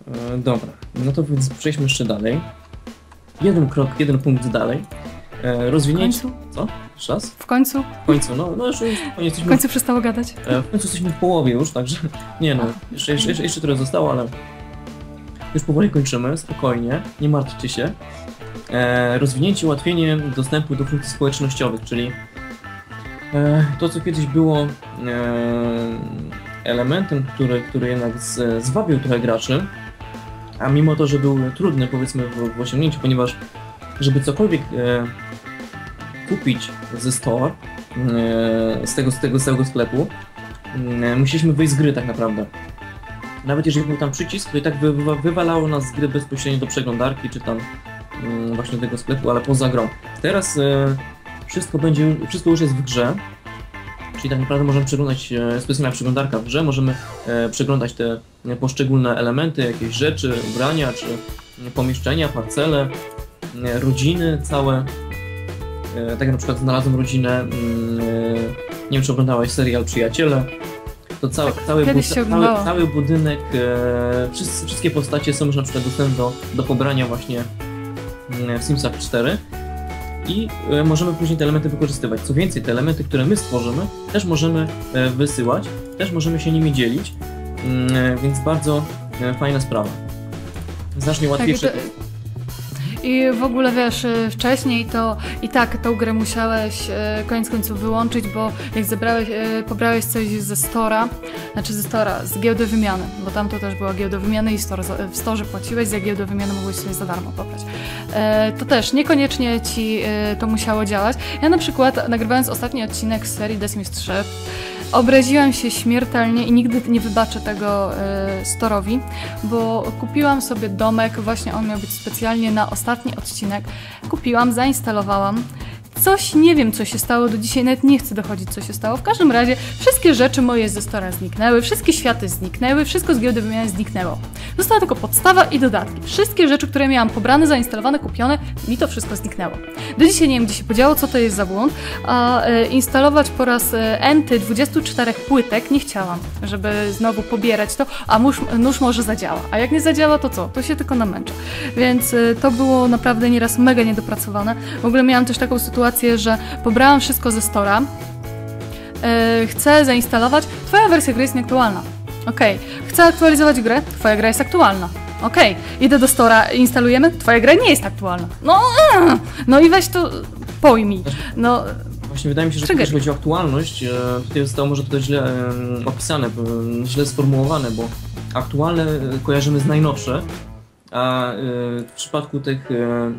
Dobra, no to więc przejdźmy jeszcze dalej. Jeden krok, jeden punkt dalej. Rozwinięcie... W końcu? Co? Jeszcze raz? W końcu? W końcu, no już jesteśmy... W końcu przestało gadać? W końcu jesteśmy w połowie już, także... Nie no, jeszcze trochę zostało, ale... Już powoli kończymy, spokojnie, nie martwcie się. Rozwinięcie, ułatwienie dostępu do funkcji społecznościowych, czyli to, co kiedyś było elementem, który jednak zwabił trochę graczy, a mimo to, że był trudny, powiedzmy, w osiągnięciu, ponieważ żeby cokolwiek kupić ze store, z tego całego sklepu, musieliśmy wyjść z gry tak naprawdę. Nawet jeżeli był tam przycisk, to i tak wywalało nas z gry bezpośrednio do przeglądarki, czy tam właśnie do tego sklepu, ale poza grą. Teraz wszystko już jest w grze, czyli tak naprawdę możemy przeglądać, specjalna przeglądarka w grze, możemy przeglądać te poszczególne elementy, jakieś rzeczy, ubrania, czy pomieszczenia, parcele, rodziny całe. Tak jak na przykład znalazłem rodzinę, nie wiem czy oglądałaś serial Przyjaciele, to cały budynek, wszystkie postacie są już na przykład dostępne do pobrania właśnie w Simsach 4 i możemy później te elementy wykorzystywać. Co więcej, te elementy, które my stworzymy, też możemy wysyłać, też możemy się nimi dzielić, więc bardzo fajna sprawa. Znacznie łatwiejsze. I w ogóle wiesz, wcześniej to i tak tą grę musiałeś koniec końców wyłączyć, bo jak pobrałeś coś ze Store'a, z giełdy wymiany, bo tam to też była giełda wymiany i w Storze płaciłeś, za giełdę wymiany mogłeś sobie za darmo pobrać. To też niekoniecznie ci to musiało działać. Ja na przykład nagrywając ostatni odcinek z serii The Sims 3 obraziłam się śmiertelnie i nigdy nie wybaczę tego Store'owi, bo kupiłam sobie domek, właśnie on miał być specjalnie na ostatni odcinek. Kupiłam, zainstalowałam. Coś, nie wiem co się stało, do dzisiaj nawet nie chcę dochodzić co się stało. W każdym razie wszystkie rzeczy moje ze Store'a zniknęły, wszystkie światy zniknęły, wszystko z giełdy wymiany zniknęło. Została tylko podstawa i dodatki. Wszystkie rzeczy, które miałam pobrane, zainstalowane, kupione, mi to wszystko zniknęło. Do dzisiaj nie wiem gdzie się podziało, co to jest za błąd, a instalować po raz enty 24 płytek nie chciałam, żeby znowu pobierać to, a nóż może zadziała. A jak nie zadziała, to co? To się tylko namęczę. Więc to było naprawdę nieraz mega niedopracowane. W ogóle miałam też taką sytuację, że pobrałam wszystko ze Store'a, chcę zainstalować, twoja wersja gry jest nieaktualna. Okej. Chcę aktualizować grę, twoja gra jest aktualna. Okej. Idę do Store'a, instalujemy, twoja gra nie jest aktualna. No i weź to pojmij. No, właśnie wydaje mi się, że jeśli chodzi o aktualność, tutaj zostało może to źle opisane, źle sformułowane, bo aktualne kojarzymy z najnowsze, a w przypadku tych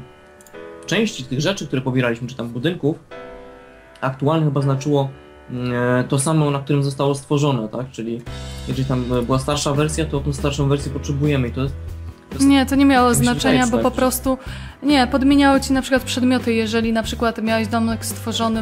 części tych rzeczy, które pobieraliśmy, czy tam budynków, aktualne chyba znaczyło to samo, na którym zostało stworzone, tak? Czyli jeżeli tam była starsza wersja, to tą starszą wersję potrzebujemy i to jest... Nie, to nie miało znaczenia, bo po prostu podmieniało ci na przykład przedmioty, jeżeli na przykład miałeś domek stworzony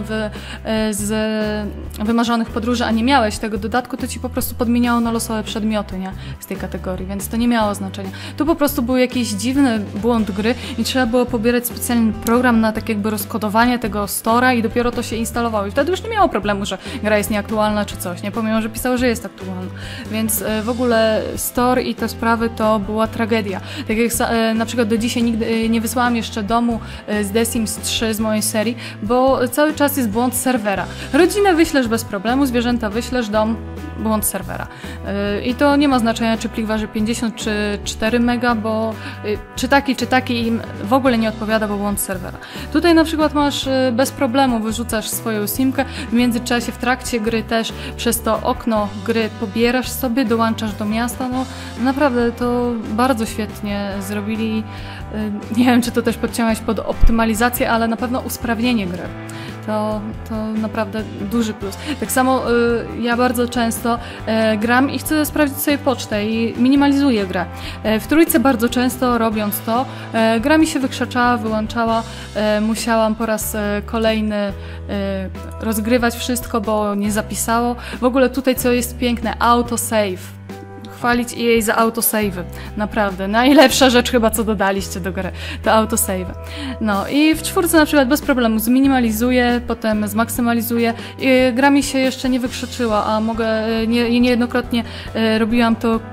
z wymarzonych podróży, a nie miałeś tego dodatku, to ci po prostu podmieniało na losowe przedmioty, nie? Z tej kategorii, więc to nie miało znaczenia. Tu po prostu był jakiś dziwny błąd gry i trzeba było pobierać specjalny program na tak jakby rozkodowanie tego Store'a i dopiero to się instalowało. I wtedy już nie miało problemu, że gra jest nieaktualna czy coś, nie? Pomimo, że pisało, że jest aktualna. Więc w ogóle Store i te sprawy to była tragedia. Tak jak na przykład do dzisiaj nigdy nie wysłałam jeszcze domu z The Sims 3 z mojej serii, bo cały czas jest błąd serwera. Rodzinę wyślesz bez problemu, zwierzęta wyślesz, dom, błąd serwera. I to nie ma znaczenia, czy plik waży 50 czy 4 mega, bo czy taki im w ogóle nie odpowiada, bo błąd serwera. Tutaj na przykład masz bez problemu, wyrzucasz swoją simkę, w międzyczasie w trakcie gry też przez to okno gry pobierasz sobie, dołączasz do miasta, no naprawdę to bardzo świetnie zrobili. Nie wiem, czy to też podciągać pod optymalizację, ale na pewno usprawnienie gry. To naprawdę duży plus. Tak samo ja bardzo często gram i chcę sprawdzić sobie pocztę i minimalizuję grę. W trójce bardzo często robiąc to, gra mi się wykrzaczała, wyłączała, musiałam po raz kolejny rozgrywać wszystko, bo nie zapisało. W ogóle tutaj co jest piękne, autosave. Chwalić jej za autosave'y. Naprawdę. Najlepsza rzecz chyba, co dodaliście do gry. To autosave'y. No i w czwórce na przykład bez problemu zminimalizuję, potem zmaksymalizuję. Gra mi się jeszcze nie wykrzyczyła, a mogę, niejednokrotnie robiłam to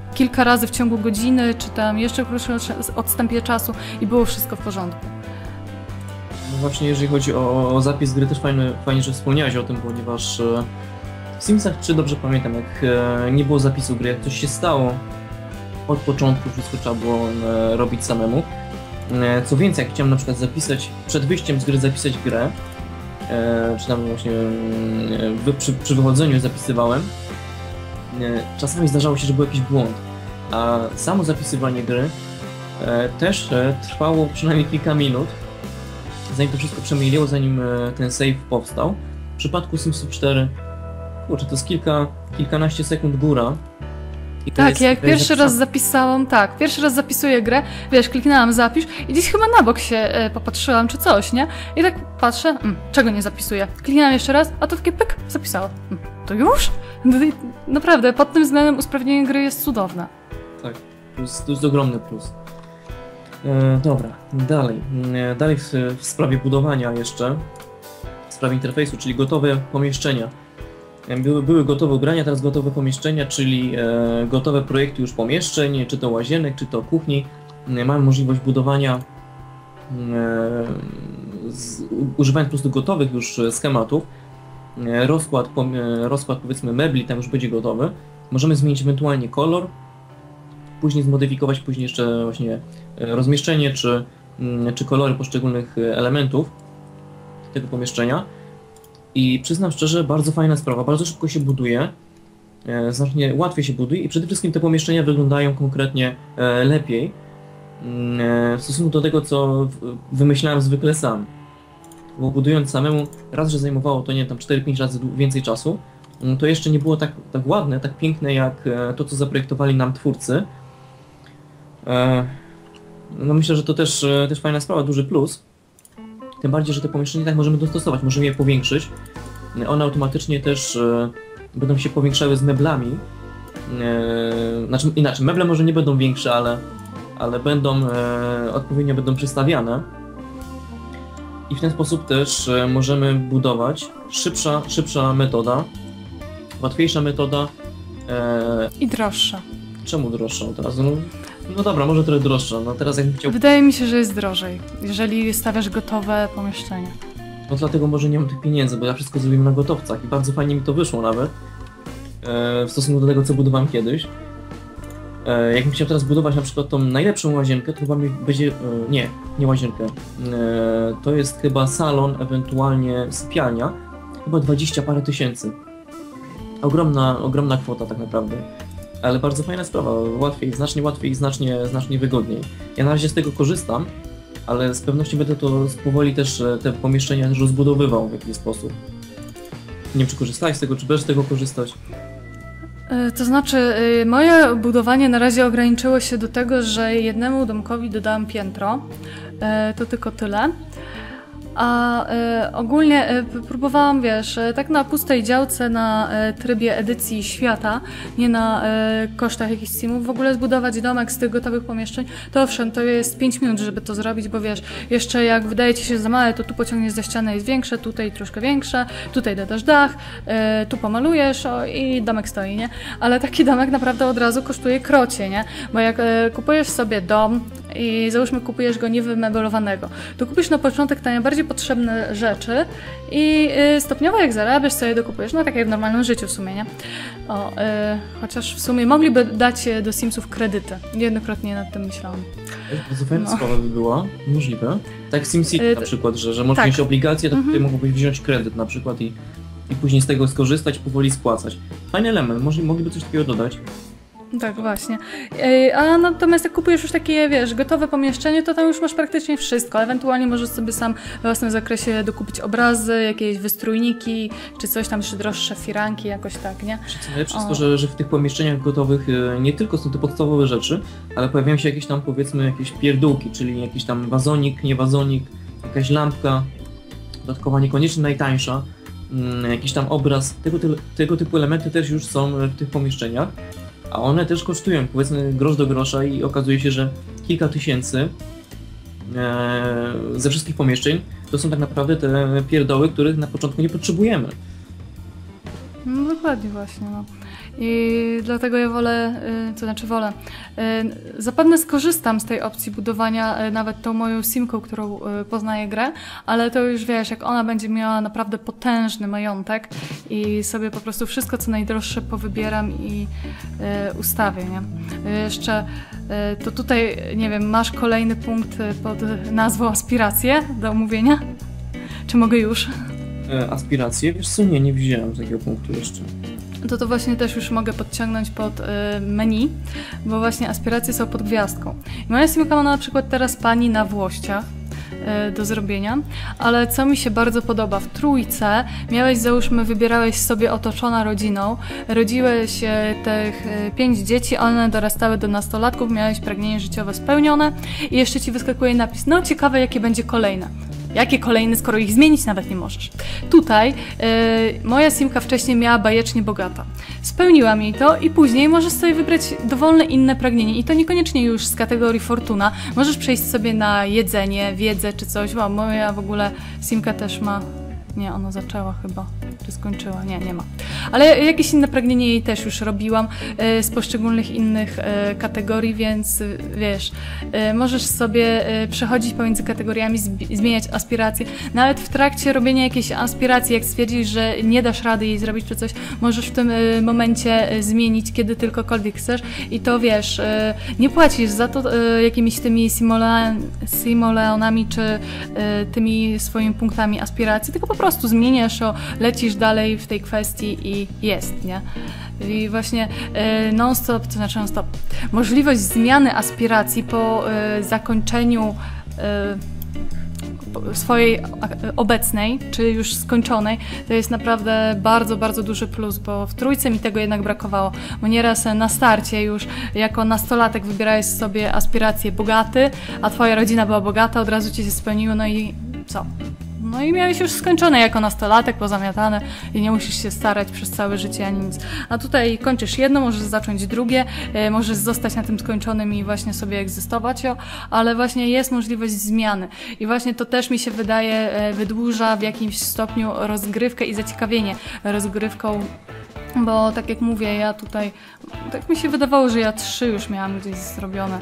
kilka razy w ciągu godziny, czy tam jeszcze krótszym odstępie czasu i było wszystko w porządku. No właśnie, jeżeli chodzi o zapis gry, też fajnie, że wspomniałeś o tym, ponieważ w Simsach, czy dobrze pamiętam, jak nie było zapisu gry, jak coś się stało, od początku wszystko trzeba było robić samemu. Co więcej, jak chciałem na przykład zapisać, przed wyjściem z gry zapisać grę, czy tam właśnie przy wychodzeniu zapisywałem, czasami zdarzało się, że był jakiś błąd, a samo zapisywanie gry też trwało przynajmniej kilka minut, zanim to wszystko przemieliło, zanim ten save powstał. W przypadku Simsów 4, kurczę, to jest kilkanaście sekund góra. I tak, jak pierwszy raz zapisałam, pierwszy raz zapisuję grę, wiesz, kliknęłam zapisz i gdzieś chyba na bok się popatrzyłam czy coś, nie? I tak patrzę, czego nie zapisuję? Kliknęłam jeszcze raz, a to takie pyk, zapisało. To już? Naprawdę, pod tym względem usprawnienie gry jest cudowne. Tak, to jest ogromny plus. Dobra, dalej w sprawie budowania jeszcze, w sprawie interfejsu, czyli gotowe pomieszczenia. Były gotowe ubrania, teraz gotowe pomieszczenia, czyli gotowe projekty już pomieszczeń, czy to łazienek, czy to kuchni. Mamy możliwość budowania używając po prostu gotowych już schematów. Rozkład powiedzmy mebli tam już będzie gotowy. Możemy zmienić ewentualnie kolor, później zmodyfikować jeszcze właśnie rozmieszczenie czy kolory poszczególnych elementów tego pomieszczenia. I przyznam szczerze, bardzo fajna sprawa, bardzo szybko się buduje, znacznie łatwiej się buduje i przede wszystkim te pomieszczenia wyglądają konkretnie lepiej w stosunku do tego, co wymyślałem zwykle sam. Bo budując samemu, raz, że zajmowało to, nie wiem, tam 4-5 razy więcej czasu, to jeszcze nie było tak ładne, tak piękne jak to, co zaprojektowali nam twórcy. No myślę, że to też fajna sprawa, duży plus. Tym bardziej, że te pomieszczenia tak możemy dostosować, możemy je powiększyć. One automatycznie też będą się powiększały z meblami. Znaczy inaczej, meble może nie będą większe, ale odpowiednio będą przystawiane. I w ten sposób też możemy budować szybsza metoda, łatwiejsza metoda. I droższa. Czemu droższa od razu? No dobra, może trochę droższa. No teraz jakbym chciał... Wydaje mi się, że jest drożej, jeżeli stawiasz gotowe pomieszczenie. No dlatego może nie mam tych pieniędzy, bo ja wszystko zrobiłem na gotowcach i bardzo fajnie mi to wyszło nawet. W stosunku do tego, co budowałem kiedyś. Jakbym chciał teraz budować na przykład tą najlepszą łazienkę, to chyba mi będzie... nie łazienkę. To jest chyba salon, ewentualnie sypialnia. Chyba 20 parę tysięcy. Ogromna kwota tak naprawdę. Ale bardzo fajna sprawa, znacznie łatwiej i znacznie wygodniej. Ja na razie z tego korzystam, ale z pewnością będę to powoli też te pomieszczenia rozbudowywał w jakiś sposób. Nie wiem, czy korzystałeś z tego, czy będziesz z tego korzystać? To znaczy, moje budowanie na razie ograniczyło się do tego, że jednemu domkowi dodałam piętro. To tylko tyle. A ogólnie próbowałam, wiesz, tak na pustej działce, na trybie edycji świata, nie na kosztach jakichś simów, w ogóle zbudować domek z tych gotowych pomieszczeń. To owszem, to jest 5 minut, żeby to zrobić, bo wiesz, jeszcze jak wydaje ci się za małe, to tu pociągniesz za ścianę, jest większe, tutaj troszkę większe, tutaj dodasz dach, tu pomalujesz i domek stoi, nie? Ale taki domek naprawdę od razu kosztuje krocie, nie? Bo jak kupujesz sobie dom i załóżmy kupujesz go niewymebelowanego, to kupisz na początek te najbardziej potrzebne rzeczy i stopniowo jak zarabiasz sobie dokupujesz, no tak jak w normalnym życiu w sumie, nie? Chociaż w sumie mogliby dać do Simsów kredyty. Niejednokrotnie nad tym myślałam. Bardzo fajna sprawa by była, możliwe. Tak w SimCity na przykład, że możesz mieć obligacje, to tutaj mogłobyś wziąć kredyt na przykład i później z tego skorzystać, powoli spłacać. Fajny element, mogliby coś takiego dodać. Tak, właśnie. A natomiast jak kupujesz już takie, wiesz, gotowe pomieszczenie, to tam już masz praktycznie wszystko. Ewentualnie możesz sobie sam we własnym zakresie dokupić obrazy, jakieś wystrójniki, czy coś tam, czy droższe firanki, jakoś tak, nie? Co najlepsze jest to, że w tych pomieszczeniach gotowych nie tylko są te podstawowe rzeczy, ale pojawiają się jakieś tam, powiedzmy, jakieś pierdółki, czyli jakiś tam wazonik, nie wazonik, jakaś lampka, dodatkowa niekoniecznie najtańsza, jakiś tam obraz. Tego typu elementy też już są w tych pomieszczeniach. A one też kosztują, powiedzmy, grosz do grosza i okazuje się, że kilka tysięcy ze wszystkich pomieszczeń to są tak naprawdę te pierdoły, których na początku nie potrzebujemy. No dokładnie właśnie, no. I dlatego ja wolę, to znaczy wolę, zapewne skorzystam z tej opcji budowania nawet tą moją simką, którą poznaję grę, ale to już wiesz, jak ona będzie miała naprawdę potężny majątek i sobie po prostu wszystko co najdroższe powybieram i ustawię, nie? Jeszcze to tutaj, nie wiem, masz kolejny punkt pod nazwą aspiracje do omówienia? Czy mogę już? Aspiracje? Wiesz co, nie widziałem takiego punktu jeszcze. To właśnie też już mogę podciągnąć pod menu, bo właśnie aspiracje są pod gwiazdką. I moja simka ma na przykład teraz pani na włościach do zrobienia, ale co mi się bardzo podoba, w trójce miałeś, załóżmy, wybierałeś sobie otoczona rodziną, rodziłeś tych 5 dzieci, one dorastały do nastolatków, miałeś pragnienie życiowe spełnione i jeszcze ci wyskakuje napis, no ciekawe jakie będzie kolejne. Jakie kolejne, skoro ich zmienić nawet nie możesz? Tutaj moja simka wcześniej miała bajecznie bogata. Spełniłam jej to i później możesz sobie wybrać dowolne inne pragnienie. I to niekoniecznie już z kategorii fortuna. Możesz przejść sobie na jedzenie, wiedzę czy coś. Bo moja w ogóle simka też ma... Nie, ona zaczęła chyba. Czy skończyła? Nie, nie ma. Ale jakieś inne pragnienie jej też już robiłam z poszczególnych innych kategorii, więc wiesz, możesz sobie przechodzić pomiędzy kategoriami, zmieniać aspiracje. Nawet w trakcie robienia jakiejś aspiracji, jak stwierdzisz, że nie dasz rady jej zrobić czy coś, możesz w tym momencie zmienić, kiedy tylkokolwiek chcesz i to wiesz, nie płacisz za to jakimiś tymi simoleonami czy tymi swoimi punktami aspiracji, tylko po prostu zmieniasz, lecisz dalej w tej kwestii i jest, nie? I właśnie non-stop, to znaczy non-stop, możliwość zmiany aspiracji po zakończeniu swojej obecnej, czy już skończonej, to jest naprawdę bardzo, bardzo duży plus, bo w trójce mi tego jednak brakowało, bo nieraz na starcie już jako nastolatek wybierałeś sobie aspirację bogaty, a twoja rodzina była bogata, od razu ci się spełniło, no i co? No i miałeś już skończone jako nastolatek, pozamiatane i nie musisz się starać przez całe życie ani nic. A tutaj kończysz jedno, możesz zacząć drugie, możesz zostać na tym skończonym i właśnie sobie egzystować, ale właśnie jest możliwość zmiany. I właśnie to też mi się wydaje wydłuża w jakimś stopniu rozgrywkę i zaciekawienie rozgrywką. Bo tak jak mówię, ja tutaj, tak mi się wydawało, że ja 3 już miałam gdzieś zrobione.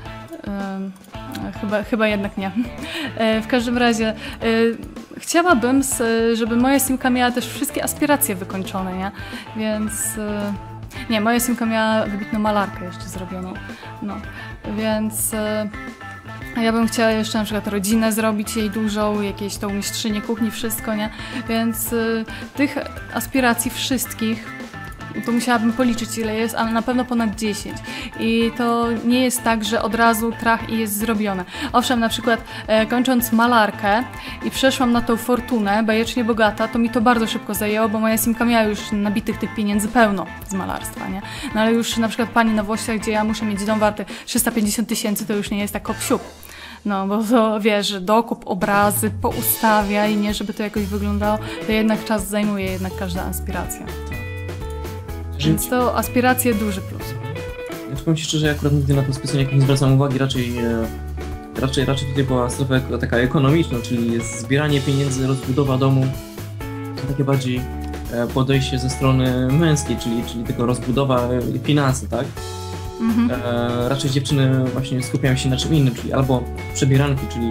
Chyba jednak nie. W każdym razie chciałabym, żeby moja simka miała też wszystkie aspiracje wykończone, nie? Więc nie, moja simka miała wybitną malarkę jeszcze zrobioną. No, więc ja bym chciała jeszcze na przykład rodzinę zrobić jej dużą, jakieś tą mistrzynię kuchni, wszystko, nie? Więc tych aspiracji wszystkich to musiałabym policzyć ile jest, ale na pewno ponad 10. I to nie jest tak, że od razu trach i jest zrobione. Owszem, na przykład kończąc malarkę i przeszłam na tą fortunę, bajecznie bogata, to mi to bardzo szybko zajęło, bo moja simka miała już nabitych tych pieniędzy pełno z malarstwa, nie? No ale już na przykład pani na Włościach, gdzie ja muszę mieć dom warty 350 000, to już nie jest tak hop-siup. No, bo to wiesz, dokup, obrazy, poustawia i nie, żeby to jakoś wyglądało, to jednak czas zajmuje jednak każda aspiracja. Więc to aspiracje duży plus. Ja powiem Ci szczerze, ja akurat nigdy na to specjalnie nie zwracam uwagi, raczej tutaj była strefa taka ekonomiczna, czyli zbieranie pieniędzy, rozbudowa domu, to takie bardziej podejście ze strony męskiej, czyli tylko rozbudowa i finanse, tak? Mhm. Raczej dziewczyny właśnie skupiają się na czym innym, czyli albo przebieranki, czyli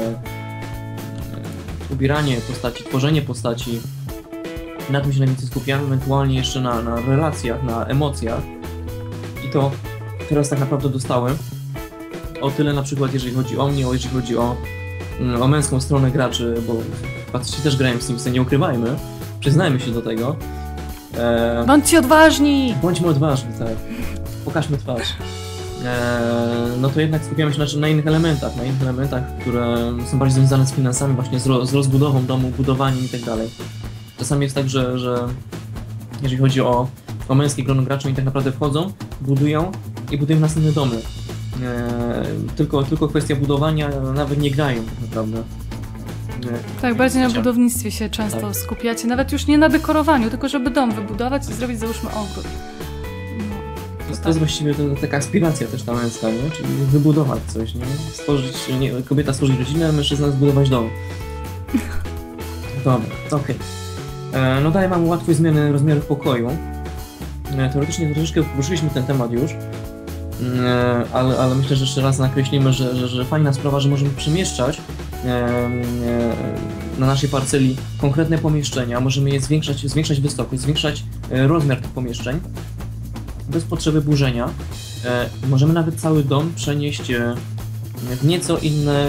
ubieranie postaci, tworzenie postaci. Na tym się najwięcej skupiamy, ewentualnie jeszcze na relacjach, na emocjach. I to teraz tak naprawdę dostałem. O tyle na przykład jeżeli chodzi o mnie, jeżeli chodzi o męską stronę graczy, bo faceci też grają w Simsy, nie ukrywajmy, przyznajmy się do tego. Bądźcie odważni! Bądźmy odważni, tak. Pokażmy twarz. No to jednak skupiamy się na innych elementach, które są bardziej związane z finansami, właśnie z rozbudową domu, budowaniem i tak dalej. Czasami jest tak, że jeżeli chodzi o męskie grono graczy, oni tak naprawdę wchodzą, budują i budują następne domy. Tylko kwestia budowania, nawet nie grają tak naprawdę. Tak, bardziej na budownictwie się często skupiacie, nawet już nie na dekorowaniu, tylko żeby dom wybudować i zrobić, załóżmy, ogród. No, to jest właściwie taka aspiracja też ta męska, nie? Czyli wybudować coś, nie? Kobieta stworzyć rodzinę, a mężczyzna zbudować dom. Dobra, okej. No daję wam łatwość zmiany rozmiarów pokoju. teoretycznie troszeczkę poruszyliśmy ten temat już, ale myślę, że jeszcze raz nakreślimy, że fajna sprawa, że możemy przemieszczać na naszej parceli konkretne pomieszczenia, możemy je zwiększać wysokość, zwiększać rozmiar tych pomieszczeń bez potrzeby burzenia. Możemy nawet cały dom przenieść w nieco inne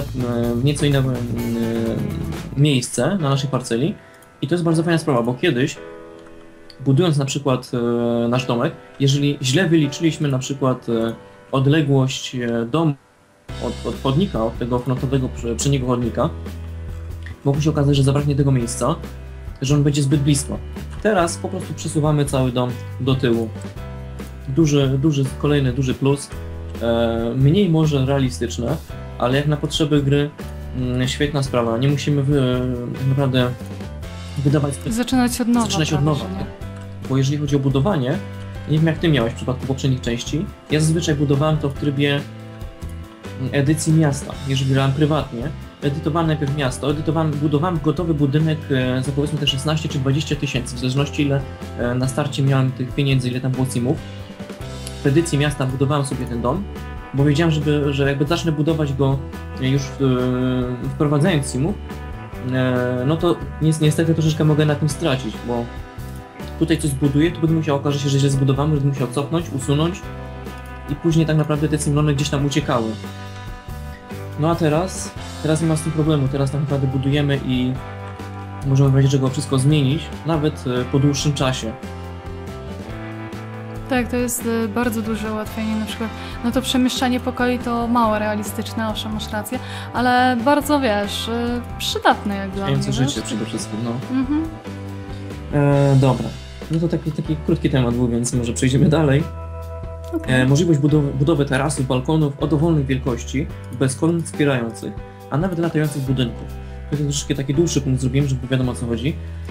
miejsce na naszej parceli i to jest bardzo fajna sprawa, bo kiedyś budując na przykład nasz domek, jeżeli źle wyliczyliśmy na przykład odległość domu od chodnika, od tego frontowego przedniego chodnika, mogło się okazać, że zabraknie tego miejsca, że on będzie zbyt blisko. Teraz po prostu przesuwamy cały dom do tyłu. Kolejny duży plus, mniej może realistyczne, ale jak na potrzeby gry świetna sprawa. Nie musimy naprawdę wydawać... Zaczynać od nowa. Bo jeżeli chodzi o budowanie, nie wiem jak ty miałeś w przypadku poprzednich części, ja zazwyczaj budowałem to w trybie edycji miasta. Jeżeli grałem prywatnie, edytowałem najpierw miasto, budowałem gotowy budynek za powiedzmy te 16 czy 20 tysięcy, w zależności ile na starcie miałem tych pieniędzy, ile tam było simów. W edycji miasta budowałem sobie ten dom, bo wiedziałem, że jakby zacznę budować go już wprowadzając simów, no to niestety troszeczkę mogę na tym stracić, bo tutaj coś zbuduję, to będę musiał, okaże się, że źle zbudowany, będę musiał cofnąć, usunąć i później tak naprawdę te simlony gdzieś tam uciekały. No a teraz nie ma z tym problemu, teraz tak naprawdę budujemy i możemy w razie czego wszystko zmienić, nawet po dłuższym czasie. Tak, to jest bardzo duże ułatwienie, na przykład, no to przemieszczanie pokoi to mało realistyczne, owszem, masz rację, ale bardzo, wiesz, przydatne jak dla mnie. Życie przede wszystkim, no. Dobra, no to taki krótki temat był, więc może przejdziemy dalej. Okay. Możliwość budowy tarasów, balkonów o dowolnej wielkości, bez kolumn wspierających, a nawet latających budynków. To jest troszeczkę taki dłuższy punkt zrobiłem, żeby wiadomo o co chodzi.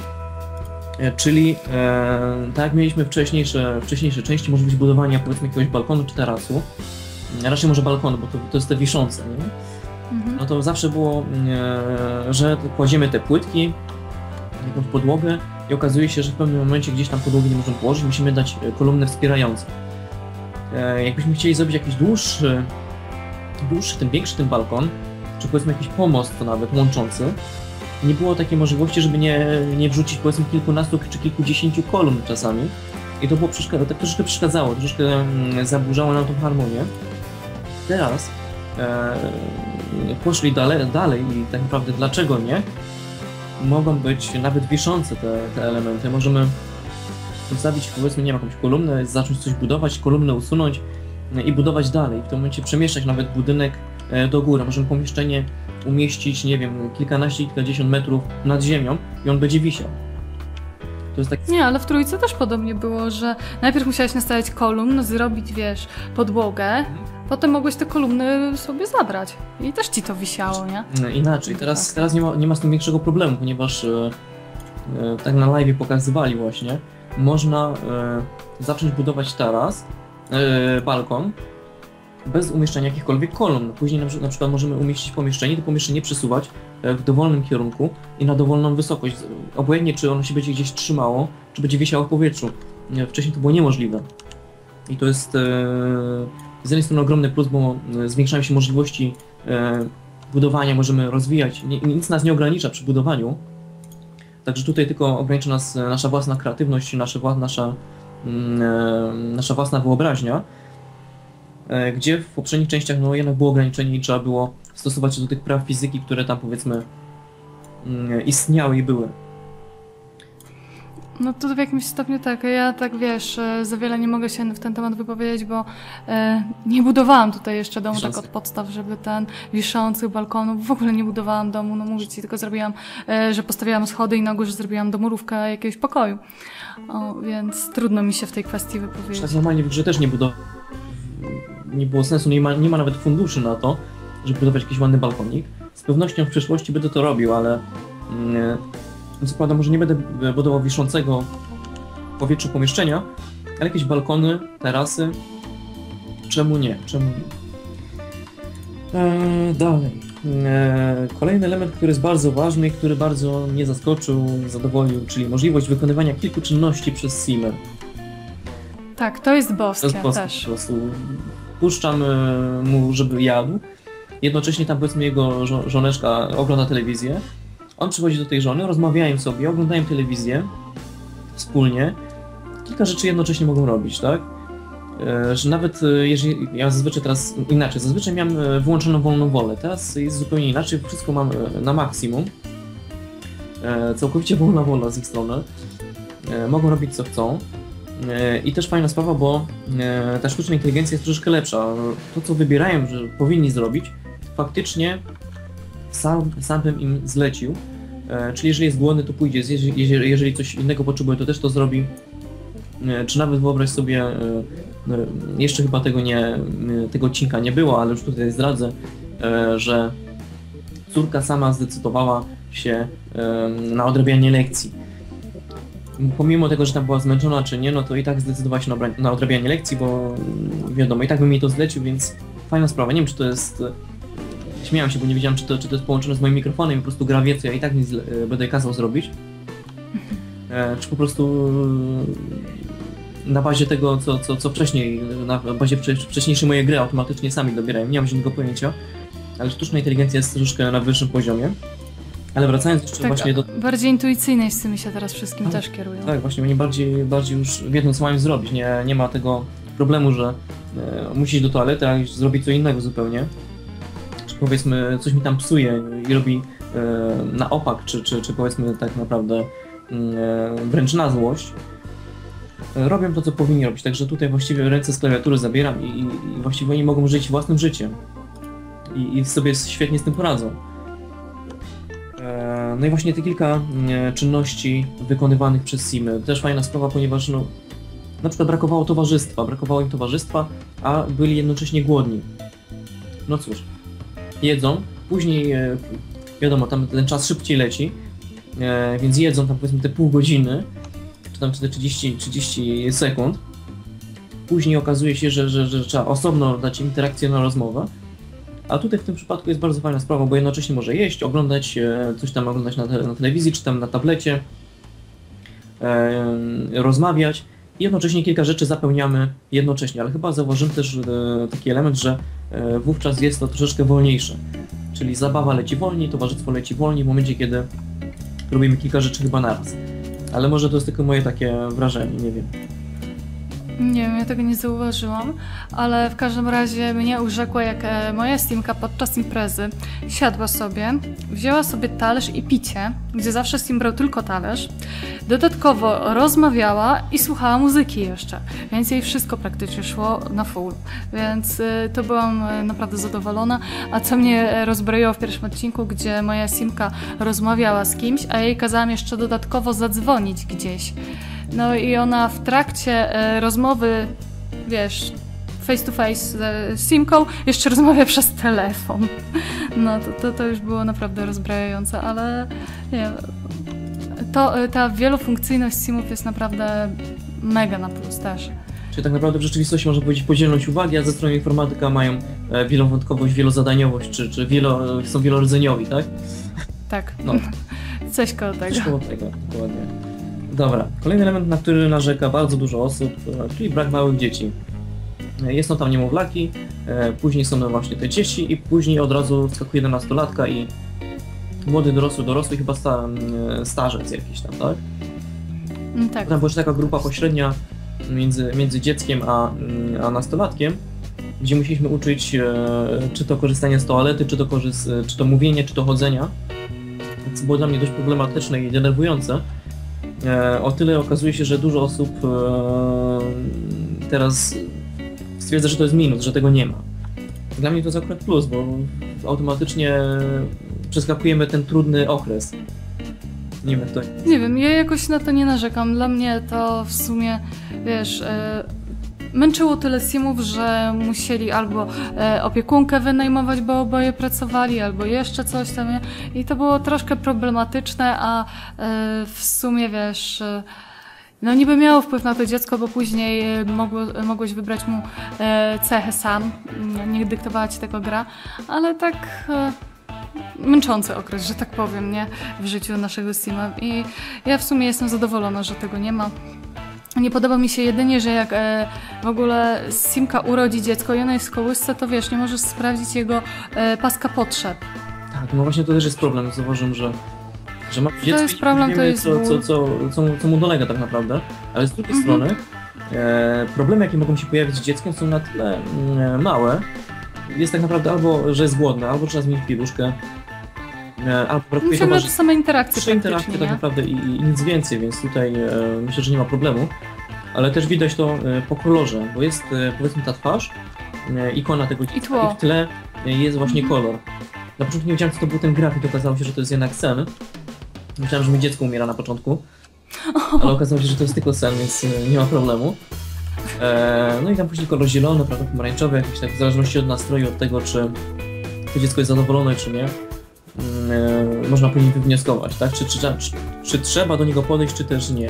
Czyli tak jak mieliśmy wcześniejsze części, możliwość budowania powiedzmy jakiegoś balkonu czy tarasu, raczej może balkonu, bo to jest te wiszące, nie? No to zawsze było, że kładziemy te płytki, jakąś podłogę i okazuje się, że w pewnym momencie gdzieś tam podłogi nie możemy położyć, musimy dać kolumny wspierające. Jakbyśmy chcieli zrobić jakiś dłuższy, tym większy ten balkon, czy powiedzmy jakiś pomost nawet łączący, nie było takiej możliwości, żeby nie wrzucić powiedzmy kilkunastu czy kilkudziesięciu kolumn czasami. I to było tak troszeczkę przeszkadzało, troszeczkę zaburzało nam tą harmonię. Teraz poszli dalej i tak naprawdę dlaczego nie? Mogą być nawet wiszące te elementy. Możemy wstawić powiedzmy nie wiem, jakąś kolumnę, zacząć coś budować, kolumnę usunąć i budować dalej. W tym momencie przemieszczać nawet budynek do góry. Możemy pomieszczenie umieścić, nie wiem, kilkadziesiąt metrów nad ziemią i on będzie wisiał. To jest tak... Nie, ale w trójce też podobnie było, że najpierw musiałeś nastawiać kolumn, zrobić, wiesz, podłogę, potem mogłeś te kolumny sobie zabrać i też ci to wisiało, nie? Inaczej, teraz nie ma z tym większego problemu, ponieważ tak na live pokazywali właśnie, można zacząć budować taras, balkon, bez umieszczania jakichkolwiek kolumn. Później na przykład możemy umieścić pomieszczenie, to pomieszczenie przesuwać w dowolnym kierunku i na dowolną wysokość. Obojętnie, czy ono się będzie gdzieś trzymało, czy będzie wisiało w powietrzu. Wcześniej to było niemożliwe. I to jest z jednej strony ogromny plus, bo zwiększają się możliwości budowania, możemy rozwijać. Nic nas nie ogranicza przy budowaniu. Także tutaj tylko ogranicza nas nasza własna kreatywność, nasza własna wyobraźnia. Gdzie w poprzednich częściach no jednak było ograniczenie i trzeba było stosować się do tych praw fizyki, które tam powiedzmy istniały i były. No to w jakimś stopniu tak. Ja tak wiesz, za wiele nie mogę się w ten temat wypowiedzieć, bo nie budowałam tutaj jeszcze domu tak od podstaw, żeby ten wiszących balkonów, w ogóle nie budowałam domu, no mówię ci, tylko zrobiłam, że postawiłam schody i na górze zrobiłam domurówkę jakiegoś pokoju. Więc trudno mi się w tej kwestii wypowiedzieć. Tak normalnie w grze też nie było sensu, nie ma nawet funduszy na to, żeby budować jakiś ładny balkonik. Z pewnością w przyszłości będę to robił, ale co prawda może nie będę budował wiszącego w powietrzu pomieszczenia, ale jakieś balkony, tarasy, czemu nie? Dalej. Kolejny element, który jest bardzo ważny i który bardzo mnie zaskoczył, zadowolił, czyli możliwość wykonywania kilku czynności przez simę. Tak, to jest To boskie jest boskie też. po prostu. Puszczam mu, żeby jadł. Jednocześnie tam powiedzmy jego żoneczka ogląda telewizję. On przychodzi do tej żony, rozmawiają sobie, oglądają telewizję wspólnie. Kilka rzeczy jednocześnie mogą robić, tak? Że nawet jeżeli ja zazwyczaj teraz inaczej, zazwyczaj miałem wyłączoną wolną wolę, teraz jest zupełnie inaczej, wszystko mam na maksimum. Całkowicie wolna wola z ich strony. Mogą robić co chcą. I też fajna sprawa, bo ta sztuczna inteligencja jest troszeczkę lepsza. To, co wybierają, że powinni zrobić, faktycznie sam bym im zlecił. Czyli jeżeli jest głodny, to pójdzie, jeżeli coś innego potrzebuje, to też to zrobi. Czy nawet wyobraź sobie, jeszcze chyba tego odcinka nie było, ale już tutaj zdradzę, że córka sama zdecydowała się na odrabianie lekcji. Pomimo tego, że tam była zmęczona czy nie, no to i tak zdecydowała się na odrabianie lekcji, bo wiadomo, i tak bym jej to zlecił, więc fajna sprawa. Nie wiem, czy to jest... Śmiałem się, bo nie wiedziałem, czy to jest połączone z moim mikrofonem i po prostu gra wie, co ja i tak nie będę kazał zrobić. Czy po prostu na bazie tego, co wcześniej, na bazie wcześniejszej mojej gry automatycznie sami dobierają. Nie mam żadnego pojęcia, ale sztuczna inteligencja jest troszeczkę na wyższym poziomie. Ale wracając jeszcze Tak, właśnie do... bardziej intuicyjnie z tymi się teraz wszystkim też kierują. Tak, właśnie oni bardziej już wiedzą, co mają zrobić. Nie ma tego problemu, że musi iść do toalety, a zrobić co innego zupełnie. Czy powiedzmy coś mi tam psuje i robi na opak, czy powiedzmy tak naprawdę wręcz na złość. Robią to, co powinni robić, także tutaj właściwie ręce z klawiatury zabieram i właściwie oni mogą żyć własnym życiem. I sobie świetnie z tym poradzą. No i właśnie te kilka czynności wykonywanych przez Simy. Też fajna sprawa, ponieważ no, na przykład brakowało im towarzystwa, a byli jednocześnie głodni. No cóż, jedzą, później wiadomo, tam ten czas szybciej leci, więc jedzą tam powiedzmy te pół godziny, czy tam te 30 sekund. Później okazuje się, że trzeba osobno dać interakcję na rozmowę. A tutaj w tym przypadku jest bardzo fajna sprawa, bo jednocześnie może jeść, oglądać, coś tam oglądać na telewizji, czy tam na tablecie, rozmawiać i jednocześnie kilka rzeczy zapełniamy jednocześnie, ale chyba zauważyłem też taki element, że wówczas jest to troszeczkę wolniejsze, czyli zabawa leci wolniej, towarzystwo leci wolniej w momencie, kiedy robimy kilka rzeczy chyba naraz. Ale może to jest tylko moje takie wrażenie, nie wiem. Nie wiem, ja tego nie zauważyłam, ale w każdym razie mnie urzekło, jak moja Simka podczas imprezy siadła sobie, wzięła sobie talerz i picie, gdzie zawsze Sim brał tylko talerz, dodatkowo rozmawiała i słuchała muzyki jeszcze, więc jej wszystko praktycznie szło na full, więc to byłam naprawdę zadowolona. A co mnie rozbroiło w pierwszym odcinku, gdzie moja Simka rozmawiała z kimś, a jej kazałam jeszcze dodatkowo zadzwonić gdzieś. No i ona w trakcie rozmowy, wiesz, face to face z Simką jeszcze rozmawia przez telefon. No to już było naprawdę rozbrajające, ale nie, ta wielofunkcyjność Simów jest naprawdę mega na plus też. Czyli tak naprawdę w rzeczywistości można powiedzieć podzielność uwagi, a ze strony informatyka mają wielowątkowość, wielozadaniowość, czy są wielorodzeniowi, tak? Tak, no. Coś koło tego. Coś koło tego, dokładnie. Dobra, kolejny element, na który narzeka bardzo dużo osób, czyli brak małych dzieci. Są tam niemowlaki, później są właśnie te dzieci i później od razu wskakuje 11-latka i młody dorosły chyba starzec jakiś tam, tak? Tak. Tam była taka grupa pośrednia między dzieckiem a nastolatkiem, gdzie musieliśmy uczyć czy to korzystania z toalety, czy to mówienie, czy to chodzenia, co było dla mnie dość problematyczne i denerwujące. O tyle okazuje się, że dużo osób teraz stwierdza, że to jest minus, że tego nie ma. Dla mnie to jest akurat plus, bo automatycznie przeskakujemy ten trudny okres. Nie wiem, jak to jest. Nie wiem, ja jakoś na to nie narzekam. Dla mnie to w sumie, wiesz, męczyło tyle Simów, że musieli albo opiekunkę wynajmować, bo oboje pracowali, albo jeszcze coś tam. I to było troszkę problematyczne, a w sumie, wiesz, no niby miało wpływ na to dziecko, bo później mogłeś wybrać mu cechy sam, nie dyktowała ci tego gra, ale tak męczący okres, że tak powiem, nie? W życiu naszego Sima. I ja w sumie jestem zadowolona, że tego nie ma. Nie podoba mi się jedynie, że jak w ogóle Simka urodzi dziecko i ona jest w kołysce, to wiesz, nie możesz sprawdzić jego paska potrzeb. Tak, no właśnie to też jest problem. Zauważyłem, że ma dziecko jest problem, i to wiemy, jest co mu dolega tak naprawdę. Ale z drugiej strony problemy, jakie mogą się pojawić z dzieckiem, są na tyle małe. Jest tak naprawdę albo, że jest głodne, albo trzeba zmienić pieluszkę, albo brakuje to same interakcje trzy interakcje tak naprawdę i nic więcej, więc tutaj myślę, że nie ma problemu. Ale też widać to po kolorze, bo jest powiedzmy ta twarz, ikona tego dziecka i w tle jest właśnie kolor. Na początku nie wiedziałem, co to był ten grafik, okazało się, że to jest jednak sen. Myślałem, że mi dziecko umiera na początku, ale okazało się, że to jest tylko sen, więc nie ma problemu. No i tam później kolor zielony, prawda, pomarańczowy, jakiś tak w zależności od nastroju, od tego, czy to dziecko jest zadowolone, czy nie. Można później wywnioskować, tak? Czy trzeba do niego podejść, czy też nie.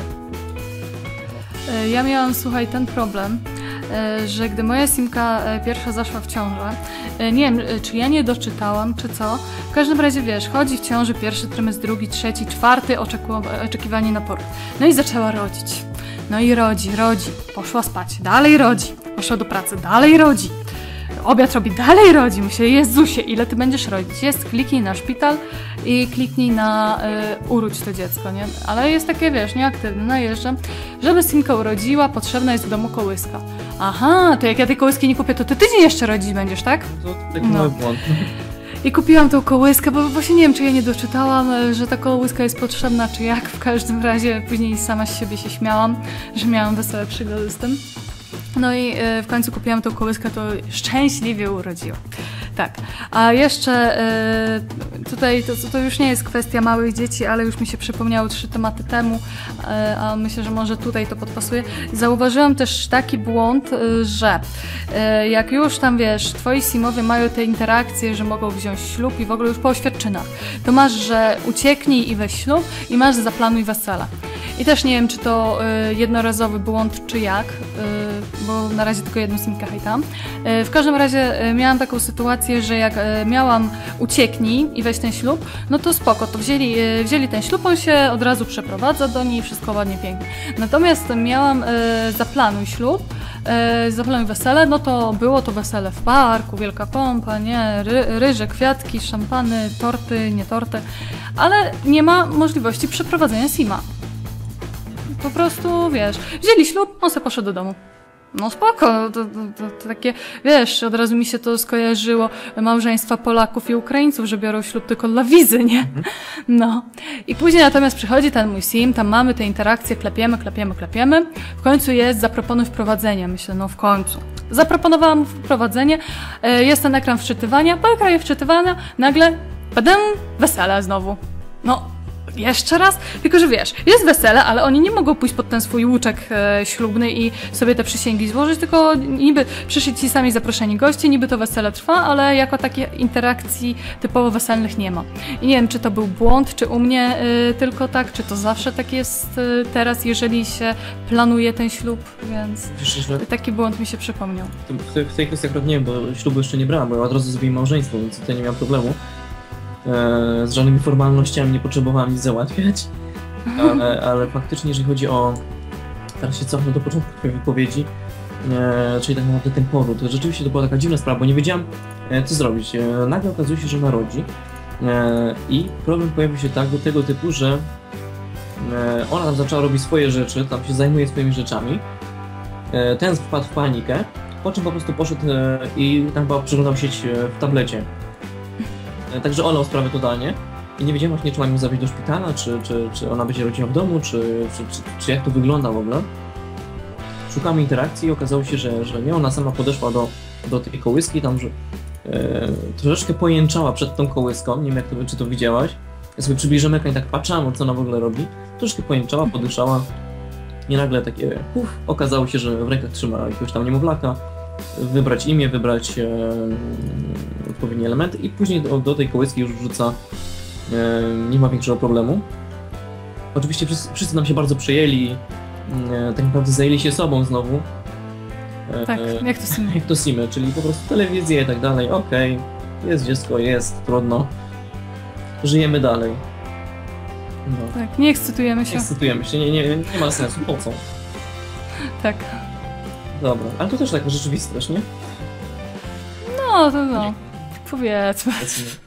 Ja miałam, słuchaj, ten problem, że gdy moja Simka pierwsza zaszła w ciążę, nie wiem, czy ja nie doczytałam, czy co, w każdym razie, wiesz, chodzi w ciąży pierwszy trymestr, drugi, trzeci, czwarty, oczekiwanie na poród. No i zaczęła rodzić. No i rodzi, poszła spać, dalej rodzi, poszła do pracy, dalej rodzi. Obiad robi, dalej rodzi. Myślę, Jezusie, ile ty będziesz rodzić? Kliknij na szpital i kliknij na uródź to dziecko, nie? Ale jest takie, wiesz, nieaktywne, najeżdżam. Żeby Simka urodziła, potrzebna jest w domu kołyska. Aha, to jak ja tej kołyski nie kupię, to ty tydzień jeszcze rodzić będziesz, tak? To taki mały błąd. I kupiłam tą kołyskę, bo właśnie nie wiem, czy ja nie doczytałam, że ta kołyska jest potrzebna, czy jak. W każdym razie później sama z siebie się śmiałam, że miałam wesołe przygody z tym. No i w końcu kupiłam tą kołyskę, to szczęśliwie urodziła. Tak, a jeszcze tutaj to już nie jest kwestia małych dzieci, ale już mi się przypomniało 3 tematy temu, a myślę, że może tutaj to podpasuje. Zauważyłam też taki błąd, że jak już tam, wiesz, twoi simowie mają te interakcje, że mogą wziąć ślub i w ogóle już po oświadczynach, to masz, że ucieknij i weź ślub i masz zaplanuj wesele. I też nie wiem, czy to jednorazowy błąd, czy jak, bo na razie tylko jedną simkę hejtam. W każdym razie miałam taką sytuację, że jak miałam ucieknij i weź ten ślub, no to spoko, to wzięli ten ślub, on się od razu przeprowadza do niej, wszystko ładnie, pięknie. Natomiast miałam zaplanuj ślub, zaplanuj wesele, no to było to wesele w parku, wielka pompa, nie, ryże, kwiatki, szampany, torty, nie torty, ale nie ma możliwości przeprowadzenia sima. Po prostu, wiesz, wzięli ślub, on se poszedł do domu. No spoko, to takie, wiesz, od razu mi się to skojarzyło małżeństwa Polaków i Ukraińców, że biorą ślub tylko dla wizy, nie? No. I później natomiast przychodzi ten mój sim, tam mamy te interakcje, klepiemy. W końcu jest zaproponuj wprowadzenie. Myślę, no w końcu. Zaproponowałam wprowadzenie, jest ten ekran wczytywania, po ekranie wczytywania nagle, wesele znowu. No. Jeszcze raz, tylko że wiesz, jest wesele, ale oni nie mogą pójść pod ten swój łuczek ślubny i sobie te przysięgi złożyć, tylko niby przyszli ci sami zaproszeni goście, niby to wesele trwa, ale jako takiej interakcji typowo weselnych nie ma. I nie wiem, czy to był błąd, czy u mnie tylko tak, czy to zawsze tak jest teraz, jeżeli się planuje ten ślub, więc taki błąd mi się przypomniał. W tej kwestii akurat nie wiem, bo ślubu jeszcze nie brałam, bo ja od razu zrobiłem małżeństwo, więc tutaj nie miałem problemu. Z żadnymi formalnościami nie potrzebowałem nic załatwiać, ale faktycznie jeżeli chodzi o, teraz się cofnę do początku twojej wypowiedzi, czyli tak naprawdę ten poród, to rzeczywiście to była taka dziwna sprawa, bo nie wiedziałem co zrobić. Nagle okazuje się, że narodzi i problem pojawił się tak do tego typu, że ona tam zaczęła robić swoje rzeczy, tam się zajmuje swoimi rzeczami, ten wpadł w panikę, po czym po prostu poszedł i tam chyba przeglądał sieć w tablecie. Także olał sprawę totalnie i nie wiedziałem właśnie, czy mam ją zawieźć do szpitala, czy ona będzie rodziła w domu, czy jak to wygląda w ogóle. Szukamy interakcji i okazało się, że nie, ona sama podeszła do tej kołyski, tam że troszeczkę pojęczała przed tą kołyską, nie wiem czy to widziałaś. Ja sobie przybliżyłem ekran i tak patrzyłam, co ona w ogóle robi. Troszeczkę pojęczała, podyszała i nagle takie okazało się, że w rękach trzyma jakiegoś tam niemowlaka. Wybrać imię, wybrać odpowiedni element i później do tej kołyski już wrzuca, nie ma większego problemu. Oczywiście wszyscy nam się bardzo przejęli, tak naprawdę zajęli się sobą znowu. Tak, jak to simy. Jak to simy, czyli po prostu telewizję i tak dalej, okej, jest dziecko, jest, trudno, żyjemy dalej. No. Tak, nie ekscytujemy się. Nie ekscytujemy się, nie ma sensu, po co? Tak. Dobra, ale to też taka rzeczywistość, nie? No, to no. Powiedzmy. Powiedzmy.